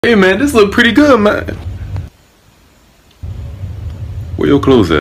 Hey man, this look pretty good, man. Where your clothes at?